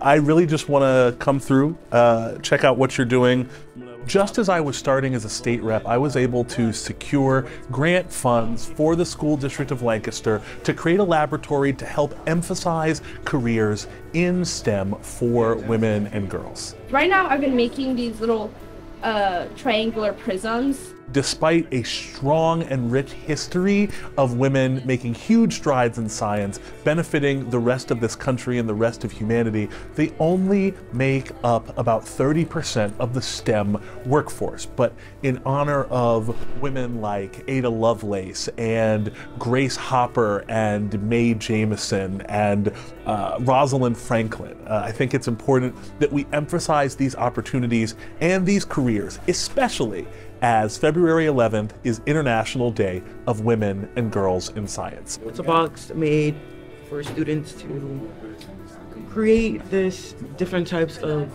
I really just want to come through, check out what you're doing. Just as I was starting as a state rep, I was able to secure grant funds for the School District of Lancaster to create a laboratory to help emphasize careers in STEM for women and girls. Right now I've been making these little triangular prisms. Despite a strong and rich history of women making huge strides in science, benefiting the rest of this country and the rest of humanity, they only make up about 30% of the STEM workforce. But in honor of women like Ada Lovelace and Grace Hopper and Mae Jemison and Rosalind Franklin, I think it's important that we emphasize these opportunities and these careers, especially as February 11th is International Day of Women and Girls in Science. It's a box made for students to create this different types of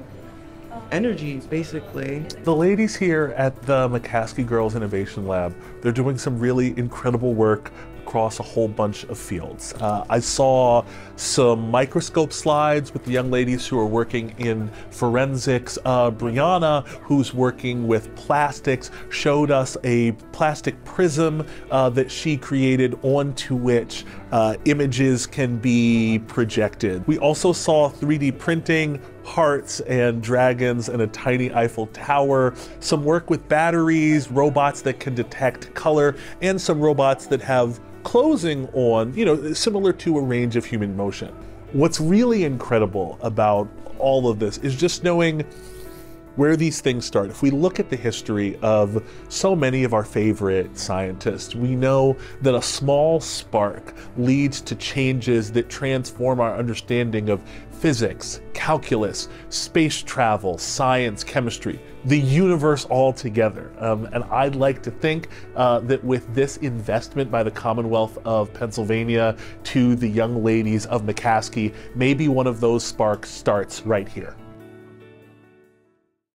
energies, basically. The ladies here at the McCaskey Girls Innovation Lab, they're doing some really incredible work across a whole bunch of fields. I saw some microscope slides with the young ladies who are working in forensics. Brianna, who's working with plastics, showed us a plastic prism that she created onto which images can be projected. We also saw 3D printing, hearts and dragons and a tiny Eiffel Tower, some work with batteries, robots that can detect color, and some robots that have closing on, similar to a range of human motion. What's really incredible about all of this is just knowing where these things start. If we look at the history of so many of our favorite scientists, we know that a small spark leads to changes that transform our understanding of physics, calculus, space travel, science, chemistry, the universe altogether. And I'd like to think that with this investment by the Commonwealth of Pennsylvania to the young ladies of McCaskey, maybe one of those sparks starts right here.